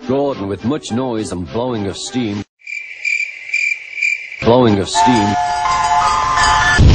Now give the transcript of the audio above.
Gordon, with much noise and blowing of steam. Blowing of steam.